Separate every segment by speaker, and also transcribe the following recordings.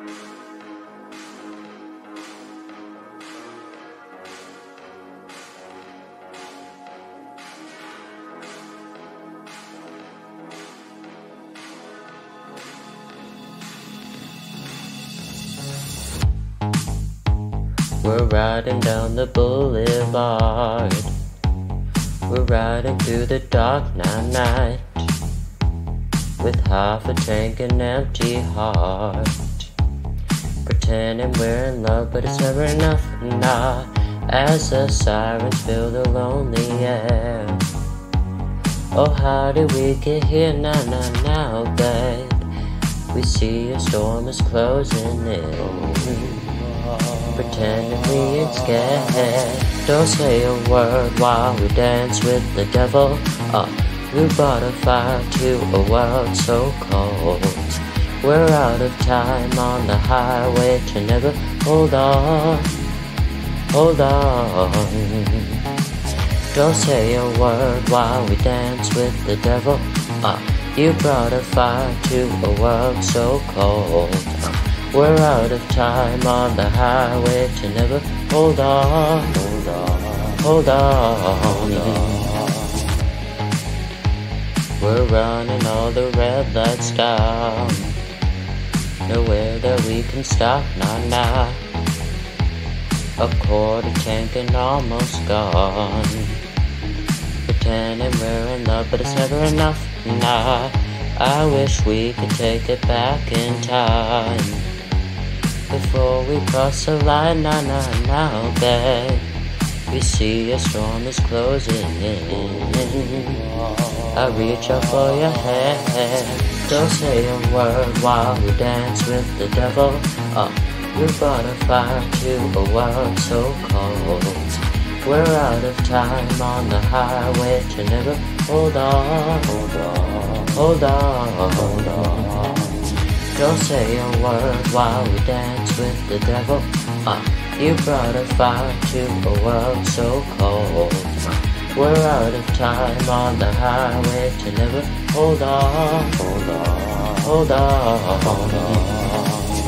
Speaker 1: We're riding down the boulevard. We're riding through the dark night with half a tank and empty heart, pretending we're in love, but it's never enough, nah. As the sirens fill the lonely air. Oh, how did we get here now, babe? We see a storm is closing in, pretending we ain't scared. Don't say a word while we dance with the devil. We brought a fire to a world so cold. We're out of time on the highway to never. Hold on, hold on. Don't say a word while we dance with the devil. You brought a fire to a world so cold. We're out of time on the highway to never. Hold on, hold on, hold on. We're running all the red lights down. Nowhere that we can stop, nah. A quarter tank and almost gone, pretending we're in love, but it's never enough, nah. I wish we could take it back in time before we cross the line, now, babe. We see a storm is closing in. I reach up for your hand. Don't say a word while we dance with the devil. We brought a fire to a world so cold. We're out of time on the highway to never. Hold on, hold on, hold on, hold on. Don't say a word while we dance with the devil. You brought a fire to a world so cold. We're out of time on the highway to never. Hold on, hold on, hold on, hold on.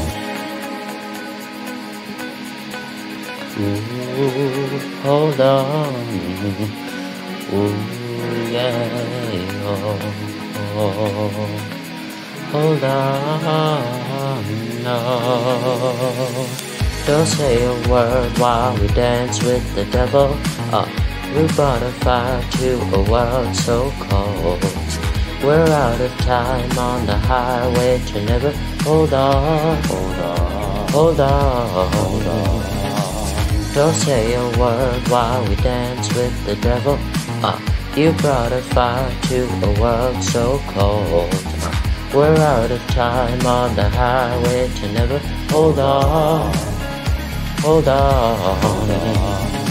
Speaker 1: Ooh, hold on. Ooh, yeah, oh. Hold on, no. Don't say a word while we dance with the devil. We brought a fire to a world so cold. We're out of time on the highway to never. Hold on, hold on, hold on, hold on. Don't say a word while we dance with the devil. You brought a fire to a world so cold. We're out of time on the highway to never. Hold on, hold on, hold on.